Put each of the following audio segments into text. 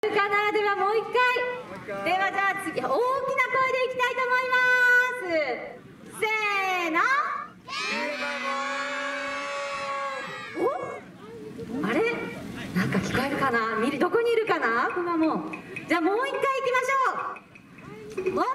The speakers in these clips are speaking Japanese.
かな。ではもう一回。ではじゃあ次大きな声でいきたいと思います。せーの。お、あれ、なんか聞こえるかな。どこにいるかな、くまモン。じゃあもう一回いきましょう。もっと大きな声です。せーの。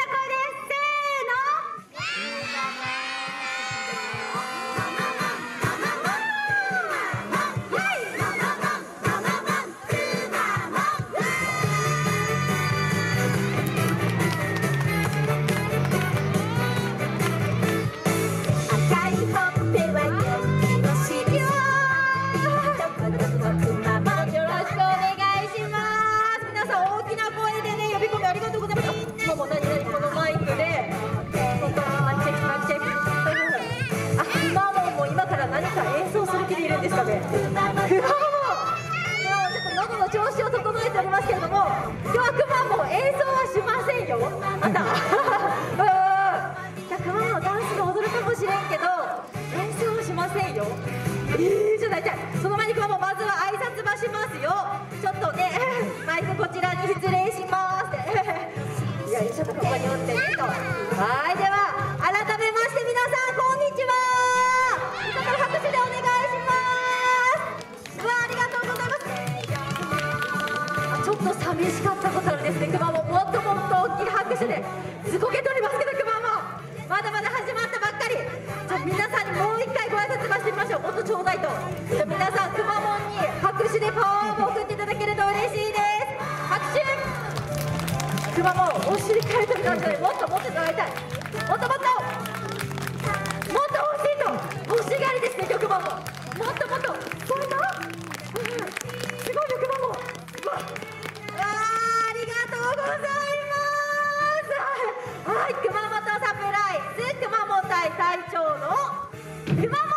ですかね。ちょっと喉の調子を整えておりますけれども、今日はくまモン演奏はしませんよ。あんた。じゃあくまモンダンスが踊るかもしれんけど演奏はしませんよ。じゃないじゃその前にくまモンまずは挨拶ばしますよ。ちょっとねマイクこちらに失礼しますって。いやちょっとここにおってねと。はい、では改めまして皆さんこんにちは。ちょっと拍手でお願いします。ちょっと寂しかったことあるですね。くまモンもっともっと大きな拍手ですごけておりますけど、くまモンまだまだ始まったばっかり。じゃあ皆さんにもう一回ご挨拶させてみましょう。もっとちょうだいと。じゃあ皆さんくまモンに拍手でパワーを送っていただけると嬉しいです。拍手。くまモンお尻かいてる感じでもっともっと習いたい。もっともっともっと欲しいと欲しがりですね。くまモンもっともっとこれか。すごいよくまモン。ありがとうございます。はい、熊本サプライズ熊本隊隊長の熊本